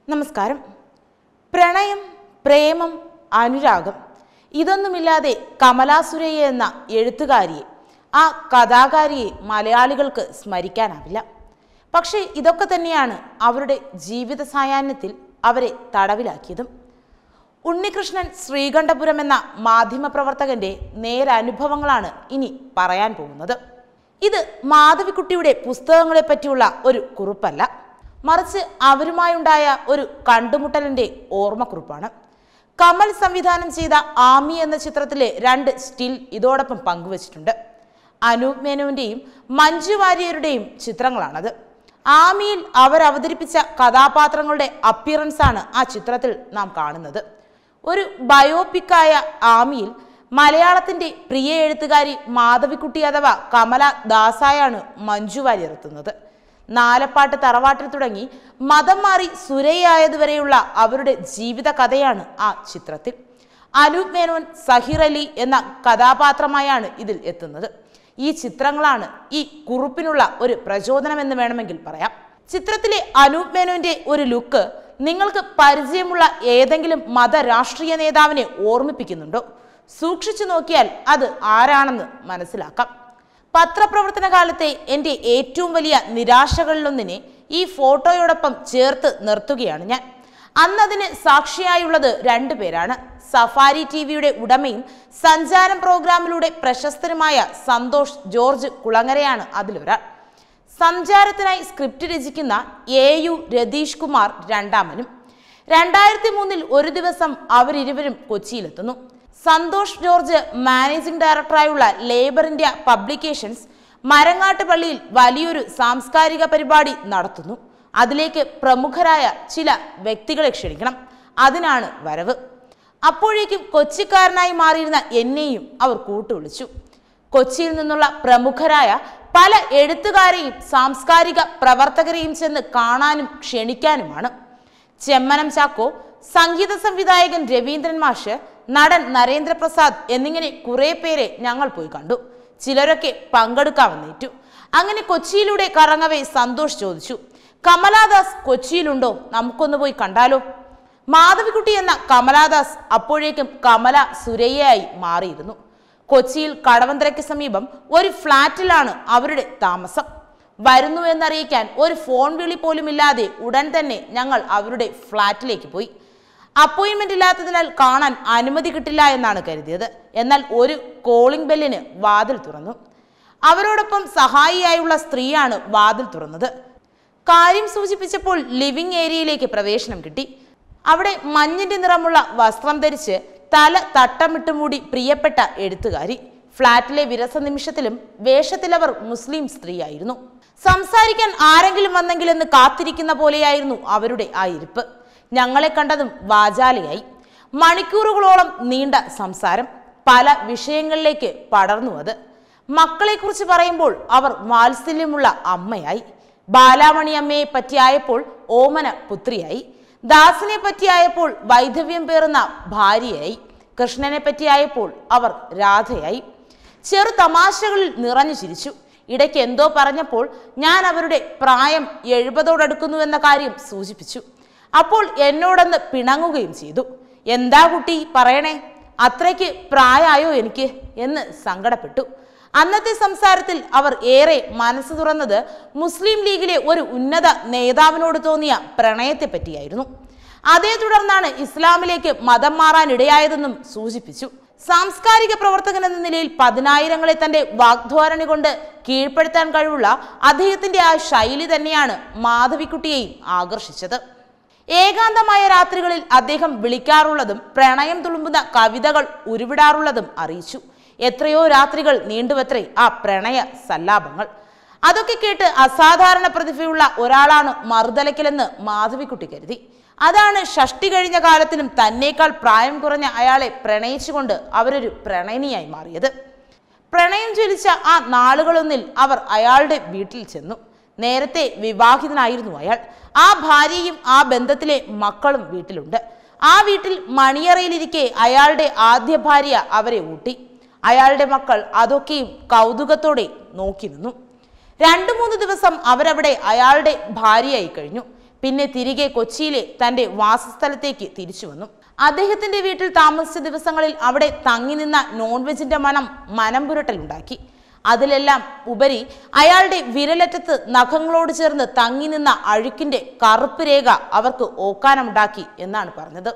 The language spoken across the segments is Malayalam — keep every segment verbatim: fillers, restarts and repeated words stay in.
നമസ്കാരം. പ്രണയം, പ്രേമം, അനുരാഗം ഇതൊന്നുമില്ലാതെ കമലാ സുരയ്യ എന്ന എഴുത്തുകാരിയെ, ആ കഥാകാരിയെ മലയാളികൾക്ക് സ്മരിക്കാനാവില്ല. പക്ഷേ ഇതൊക്കെ തന്നെയാണ് അവരുടെ ജീവിത സായാഹ്നത്തിൽ അവരെ തടവിലാക്കിയതും. ഉണ്ണികൃഷ്ണൻ ശ്രീകണ്ഠപുരം എന്ന മാധ്യമപ്രവർത്തകന്റെ നേരനുഭവങ്ങളാണ് ഇനി പറയാൻ പോകുന്നത്. ഇത് മാധവിക്കുട്ടിയുടെ പുസ്തകങ്ങളെ പറ്റിയുള്ള ഒരു കുറിപ്പല്ല, മറിച്ച് അവരുമായുണ്ടായ ഒരു കണ്ടുമുട്ടലിന്റെ ഓർമ്മക്കുറിപ്പാണ്. കമൽ സംവിധാനം ചെയ്ത ആമി എന്ന ചിത്രത്തിലെ രണ്ട് സ്റ്റിൽ ഇതോടൊപ്പം പങ്കുവച്ചിട്ടുണ്ട്. അനൂപ് മേനോന്റെയും മഞ്ജു വാര്യരുടെയും ചിത്രങ്ങളാണത്. ആമിയിൽ അവർ അവതരിപ്പിച്ച കഥാപാത്രങ്ങളുടെ അപ്പിയറൻസ് ആണ് ആ ചിത്രത്തിൽ നാം കാണുന്നത്. ഒരു ബയോപിക്കായ ആമിയിൽ മലയാളത്തിന്റെ പ്രിയ എഴുത്തുകാരി മാധവിക്കുട്ടി അഥവാ കമല ദാസായാണ് മഞ്ജു വാര്യർ എത്തുന്നത്. നാലപ്പാട്ട് തറവാട്ടിൽ തുടങ്ങി മതം മാറി സുരയ്യായതുവരെയുള്ള അവരുടെ ജീവിത കഥയാണ് ആ ചിത്രത്തിൽ. അനൂപ് മേനോൻ സഹിർ അലി എന്ന കഥാപാത്രമായാണ് ഇതിൽ എത്തുന്നത്. ഈ ചിത്രങ്ങളാണ് ഈ കുറിപ്പിനുള്ള ഒരു പ്രചോദനമെന്ന് വേണമെങ്കിൽ പറയാം. ചിത്രത്തിലെ അനൂപ് മേനോന്റെ ഒരു ലുക്ക് നിങ്ങൾക്ക് പരിചയമുള്ള ഏതെങ്കിലും മത രാഷ്ട്രീയ നേതാവിനെ ഓർമ്മിപ്പിക്കുന്നുണ്ടോ? സൂക്ഷിച്ചു നോക്കിയാൽ അത് ആരാണെന്ന് മനസ്സിലാക്കാം. പത്രപ്രവർത്തന കാലത്തെ എൻ്റെ ഏറ്റവും വലിയ നിരാശകളിലൊന്നിനെ ഈ ഫോട്ടോയോടൊപ്പം ചേർത്ത് നിർത്തുകയാണ് ഞാൻ. അന്നതിന് സാക്ഷിയായുള്ളത് രണ്ടു പേരാണ്. സഫാരി ടി വിയുടെ ഉടമയും സഞ്ചാരം പ്രോഗ്രാമിലൂടെ പ്രശസ്തനുമായ സന്തോഷ് ജോർജ് കുളങ്ങരയാണ് അതിലൊരാൾ. സഞ്ചാരത്തിനായി സ്ക്രിപ്റ്റ് രചിക്കുന്ന എ യു രതീഷ് കുമാർ രണ്ടാമനും. രണ്ടായിരത്തി മൂന്നിൽ ഒരു ദിവസം അവരിരുവരും കൊച്ചിയിലെത്തുന്നു. സന്തോഷ് ജോർജ് മാനേജിംഗ് ഡയറക്ടറായുള്ള ലേബർ ഇന്ത്യ പബ്ലിക്കേഷൻസ് മരങ്ങാട്ട് പള്ളിയിൽ വലിയൊരു സാംസ്കാരിക പരിപാടി നടത്തുന്നു. അതിലേക്ക് പ്രമുഖരായ ചില വ്യക്തികളെ ക്ഷണിക്കണം. അതിനാണ് വരവ്. അപ്പോഴേക്കും കൊച്ചിക്കാരനായി മാറിയിരുന്ന എന്നെയും അവർ കൂട്ടുവിളിച്ചു. കൊച്ചിയിൽ നിന്നുള്ള പ്രമുഖരായ പല എഴുത്തുകാരെയും സാംസ്കാരിക പ്രവർത്തകരെയും ചെന്ന് കാണാനും ക്ഷണിക്കാനുമാണ്. ചെമ്മനം ചാക്കോ, സംഗീത സംവിധായകൻ രവീന്ദ്രൻ മാഷ്, നടൻ നരേന്ദ്രപ്രസാദ് എന്നിങ്ങനെ കുറെ പേരെ ഞങ്ങൾ പോയി കണ്ടു. ചിലരൊക്കെ പങ്കെടുക്കാമെന്നേറ്റു. അങ്ങനെ കൊച്ചിയിലൂടെ കറങ്ങവേ സന്തോഷ് ചോദിച്ചു, കമലാദാസ് കൊച്ചിയിലുണ്ടോ? നമുക്കൊന്ന് പോയി കണ്ടാലോ? മാധവിക്കുട്ടി എന്ന കമലാദാസ് അപ്പോഴേക്കും കമല സുരയ്യയായി മാറിയിരുന്നു. കൊച്ചിയിൽ കടവന്ത്രയ്ക്ക് സമീപം ഒരു ഫ്ലാറ്റിലാണ് അവരുടെ താമസം. വരുന്നു എന്നറിയിക്കാൻ ഒരു ഫോൺ വിളി പോലും ഇല്ലാതെ ഉടൻ തന്നെ ഞങ്ങൾ അവരുടെ ഫ്ലാറ്റിലേക്ക് പോയി. അപ്പോയിൻമെന്റ് ഇല്ലാത്തതിനാൽ കാണാൻ അനുമതി കിട്ടില്ല എന്നാണ് കരുതിയത്. എന്നാൽ ഒരു കോളിംഗ് ബെല്ലിന് വാതിൽ തുറന്നു. അവരോടൊപ്പം സഹായിയായുള്ള സ്ത്രീയാണ് വാതിൽ തുറന്നത്. കാര്യം സൂചിപ്പിച്ചപ്പോൾ ലിവിംഗ് ഏരിയയിലേക്ക് പ്രവേശനം കിട്ടി. അവിടെ മഞ്ഞിന്റെ നിറമുള്ള വസ്ത്രം ധരിച്ച് തല തട്ടമിട്ട് മൂടി പ്രിയപ്പെട്ട എഴുത്തുകാരി. ഫ്ലാറ്റിലെ വിരസ നിമിഷത്തിലും വേഷത്തിലവർ മുസ്ലിം സ്ത്രീയായിരുന്നു. സംസാരിക്കാൻ ആരെങ്കിലും വന്നെങ്കിലെന്ന് കാത്തിരിക്കുന്ന പോലെയായിരുന്നു അവരുടെ ആ ഇരിപ്പ്. ഞങ്ങളെ കണ്ടതും വാചാലയായി. മണിക്കൂറുകളോളം നീണ്ട സംസാരം. പല വിഷയങ്ങളിലേക്ക് പടർന്നു. അത് മക്കളെക്കുറിച്ച് പറയുമ്പോൾ അവർ വാത്സല്യമുള്ള അമ്മയായി. ബാലാമണി അമ്മയെ പറ്റിയായപ്പോൾ ഓമന പുത്രിയായി. ദാസിനെ പറ്റിയായപ്പോൾ വൈധവ്യം പേറുന്ന ഭാര്യയായി. കൃഷ്ണനെ പറ്റിയായപ്പോൾ അവർ രാധയായി. ചെറു തമാശകളിൽ നിറഞ്ഞു ചിരിച്ചു. ഇടയ്ക്ക് എന്തോ പറഞ്ഞപ്പോൾ ഞാൻ അവരുടെ പ്രായം എഴുപതോടടുക്കുന്നു എന്ന കാര്യം സൂചിപ്പിച്ചു. അപ്പോൾ എന്നോടൊന്ന് പിണങ്ങുകയും ചെയ്തു. എന്താ കുട്ടി പറയണേ, അത്രയ്ക്ക് പ്രായമായോ എനിക്ക് എന്ന് സങ്കടപ്പെട്ടു. അന്നത്തെ സംസാരത്തിൽ അവർ ഏറെ മനസ്സ് തുറന്നത് മുസ്ലിം ലീഗിലെ ഒരു ഉന്നത നേതാവിനോട് തോന്നിയ പ്രണയത്തെ പറ്റിയായിരുന്നു. അതേ തുടർന്നാണ് ഇസ്ലാമിലേക്ക് മതം മാറാൻ ഇടയായതെന്നും സൂചിപ്പിച്ചു. സാംസ്കാരിക പ്രവർത്തകൻ എന്ന നിലയിൽ പതിനായിരങ്ങളെ തന്റെ വാഗ്ധോരണി കൊണ്ട് കീഴ്പ്പെടുത്താൻ കഴിവുള്ള അദ്ദേഹത്തിന്റെ ആ ശൈലി തന്നെയാണ് മാധവിക്കുട്ടിയെയും ആകർഷിച്ചത്. ഏകാന്തമായ രാത്രികളിൽ അദ്ദേഹം വിളിക്കാറുള്ളതും പ്രണയം തുളുമ്പുന്ന കവിതകൾ ഉരുവിടാറുള്ളതും അറിയിച്ചു. എത്രയോ രാത്രികൾ നീണ്ടുവത്രേ ആ പ്രണയ സല്ലാപങ്ങൾ. അതൊക്കെ കേട്ട് അസാധാരണ പ്രതിഭയുള്ള ഒരാളാണ് മറുതലയ്ക്കലെന്ന് മാധവിക്കുട്ടി കരുതി. അതാണ് ഷഷ്ടി കഴിഞ്ഞ കാലത്തിലും തന്നേക്കാൾ പ്രായം കുറഞ്ഞ അയാളെ പ്രണയിച്ചുകൊണ്ട് അവരൊരു പ്രണയിനിയായി മാറിയത്. പ്രണയം ജ്വലിച്ച ആ നാളുകളൊന്നിൽ അവർ അയാളുടെ വീട്ടിൽ ചെന്നു. നേരത്തെ വിവാഹിതനായിരുന്നു അയാൾ. ആ ഭാര്യയും ആ ബന്ധത്തിലെ മക്കളും വീട്ടിലുണ്ട്. ആ വീട്ടിൽ മണിയറയിലിരിക്കെ അയാളുടെ ആദ്യ ഭാര്യ അവരെ ഊട്ടി. അയാളുടെ മക്കൾ അതൊക്കെയും കൗതുകത്തോടെ നോക്കി നിന്നു. രണ്ടു മൂന്ന് ദിവസം അവരവിടെ അയാളുടെ ഭാര്യയായി കഴിഞ്ഞു. പിന്നെ തിരികെ കൊച്ചിയിലെ തന്റെ വാസസ്ഥലത്തേക്ക് തിരിച്ചു വന്നു. അദ്ദേഹത്തിന്റെ വീട്ടിൽ താമസിച്ച ദിവസങ്ങളിൽ അവിടെ തങ്ങി നിന്ന നോൺ വെജിന്റെ മണം മനം പുരട്ടലുണ്ടാക്കി. അതിലെല്ലാം ഉപരി അയാളുടെ വിരലറ്റത്ത് നഖങ്ങളോട് ചേർന്ന് തങ്ങി നിന്ന അഴുക്കിന്റെ കറുപ്പ് രേഖ അവർക്ക് ഓക്കാനമുണ്ടാക്കി എന്നാണ് പറഞ്ഞത്.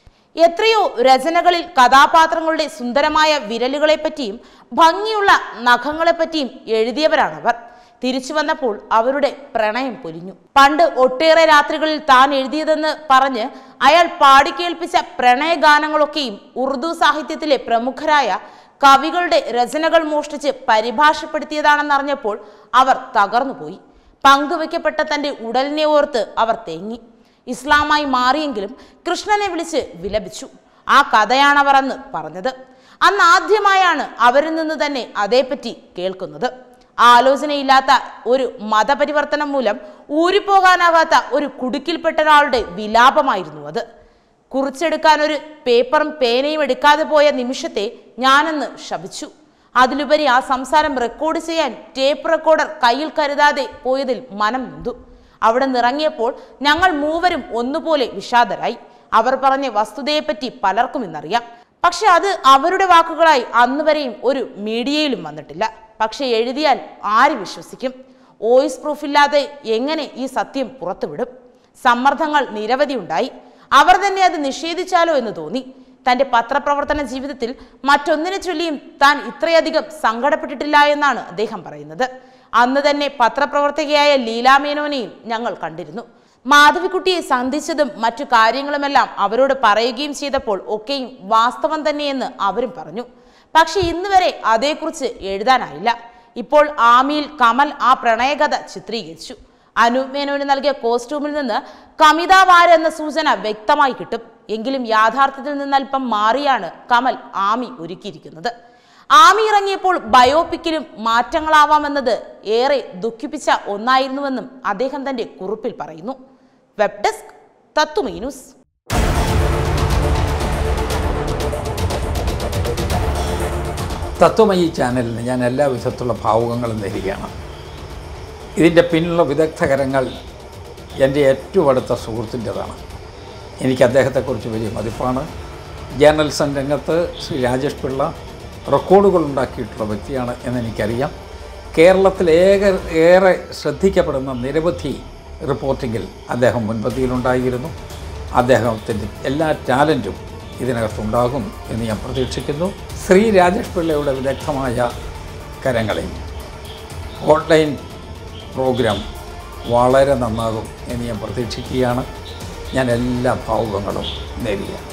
എത്രയോ രചനകളിൽ കഥാപാത്രങ്ങളുടെ സുന്ദരമായ വിരലുകളെപ്പറ്റിയും ഭംഗിയുള്ള നഖങ്ങളെപ്പറ്റിയും എഴുതിയവരാണവർ. തിരിച്ചു വന്നപ്പോൾ അവരുടെ പ്രണയം പൊലിഞ്ഞു. പണ്ട് ഒട്ടേറെ രാത്രികളിൽ താൻ എഴുതിയതെന്ന് പറഞ്ഞ് അയാൾ പാടിക്കേൾപ്പിച്ച പ്രണയഗാനങ്ങളൊക്കെയും ഉറുദു സാഹിത്യത്തിലെ പ്രമുഖരായ കവികളുടെ രചനകൾ മോഷ്ടിച്ച് പരിഭാഷപ്പെടുത്തിയതാണെന്നറിഞ്ഞപ്പോൾ അവർ തകർന്നുപോയി. പങ്കുവെക്കപ്പെട്ട തന്റെ ഉടലിനെ ഓർത്ത് അവർ തേങ്ങി. ഇസ്ലാമായി മാറിയെങ്കിലും കൃഷ്ണനെ വിളിച്ച് വിലപിച്ചു. ആ കഥയാണവർ അന്ന് പറഞ്ഞത്. അന്ന് ആദ്യമായാണ് അവരിൽ നിന്ന് തന്നെ അതേപ്പറ്റി കേൾക്കുന്നത്. ആലോചനയില്ലാത്ത ഒരു മതപരിവർത്തനം മൂലം ഊരിപ്പോകാനാകാത്ത ഒരു കുടുക്കിൽപ്പെട്ട ഒരാളുടെ വിലാപമായിരുന്നു അത്. കുറിച്ചെടുക്കാൻ ഒരു പേപ്പറും പേനയും എടുക്കാതെ പോയ നിമിഷത്തെ ഞാനെന്ന് ശപിച്ചു. അതിലുപരി ആ സംസാരം റെക്കോർഡ് ചെയ്യാൻ ടേപ്പ് റെക്കോർഡർ കയ്യിൽ കരുതാതെ പോയതിൽ മനം നൊന്തു. അവിടെ നിറങ്ങിയപ്പോൾ ഞങ്ങൾ മൂവരും ഒന്നുപോലെ വിഷാദരായി. അവർ പറഞ്ഞ വസ്തുതയെപ്പറ്റി പലർക്കും ഇന്നറിയാം. പക്ഷെ അത് അവരുടെ വാക്കുകളായി അന്നുവരെയും ഒരു മീഡിയയിലും വന്നിട്ടില്ല. പക്ഷെ എഴുതിയാൽ ആര് വിശ്വസിക്കും? വോയിസ് പ്രൂഫില്ലാതെ എങ്ങനെ ഈ സത്യം പുറത്തുവിടും? സമ്മർദ്ദങ്ങൾ നിരവധി ഉണ്ടായി. അവർ തന്നെ അത് നിഷേധിച്ചാലോ എന്ന് തോന്നി. തന്റെ പത്രപ്രവർത്തന ജീവിതത്തിൽ മറ്റൊന്നിനെ ചൊല്ലിയും താൻ ഇത്രയധികം സങ്കടപ്പെട്ടിട്ടില്ല എന്നാണ് അദ്ദേഹം പറയുന്നത്. അന്ന് തന്നെ പത്രപ്രവർത്തകയായ ലീലാമേനോനെയും ഞങ്ങൾ കണ്ടിരുന്നു. മാധവിക്കുട്ടിയെ സന്ധിച്ചതും മറ്റു കാര്യങ്ങളുമെല്ലാം അവരോട് പറയുകയും ചെയ്തപ്പോൾ ഒക്കെയും വാസ്തവം തന്നെയെന്ന് അവരും പറഞ്ഞു. പക്ഷെ ഇന്ന് വരെ അതേക്കുറിച്ച് എഴുതാനായില്ല. ഇപ്പോൾ ആമിയിൽ കമൽ ആ പ്രണയകഥ ചിത്രീകരിച്ചു. അനൂപ് മേനോന് നൽകിയ കോസ്റ്റ്യൂമിൽ നിന്ന് കമിത വാര് എന്ന സൂചന വ്യക്തമായി കിട്ടും. എങ്കിലും യാഥാർത്ഥ്യത്തിൽ നിന്ന് അല്പം മാറിയാണ് കമൽ ആമി ഒരുക്കിയിരിക്കുന്നത്. ആമി ഇറങ്ങിയപ്പോൾ ബയോപിക്കിലും മാറ്റങ്ങളാവാമെന്നത് ഏറെ ദുഃഖിപ്പിച്ച ഒന്നായിരുന്നുവെന്നും അദ്ദേഹം തന്റെ കുറിപ്പിൽ പറയുന്നു. Web desk Tatwamayi news. തത്വമയി ചാനലിന് ഞാൻ എല്ലാ വിധത്തിലുള്ള ഭാവുകങ്ങളും നേരുകയാണ്. ഇതിൻ്റെ പിന്നിലുള്ള വിദഗ്ധകരങ്ങൾ എൻ്റെ ഏറ്റവും അടുത്ത സുഹൃത്തിൻ്റെതാണ്. എനിക്ക് അദ്ദേഹത്തെക്കുറിച്ച് വലിയ മതിപ്പാണ്. ജേർണലിസം രംഗത്ത് ശ്രീ രാജേഷ് പിള്ള റെക്കോർഡുകൾ ഉണ്ടാക്കിയിട്ടുള്ള വ്യക്തിയാണ് എന്നെനിക്കറിയാം. കേരളത്തിൽ ഏക ഏറെ ശ്രദ്ധിക്കപ്പെടുന്ന നിരവധി റിപ്പോർട്ടിങ്ങിൽ അദ്ദേഹം മുൻപന്തിയിലുണ്ടായിരുന്നു. അദ്ദേഹത്തിൻ്റെ എല്ലാ ടാലൻറ്റും ഇതിനകത്തുണ്ടാകും എന്ന് ഞാൻ പ്രതീക്ഷിക്കുന്നു. ശ്രീ രാജേഷ് പിള്ളയുടെ വിദഗ്ധമായ കരങ്ങളിൽ ഓൺലൈൻ പ്രോഗ്രാം വളരെ നന്നാകും എന്ന് ഞാൻ പ്രതീക്ഷിക്കുകയാണ്. ഞാൻ എല്ലാ ഭാവുകങ്ങളും നേരുകയാണ്.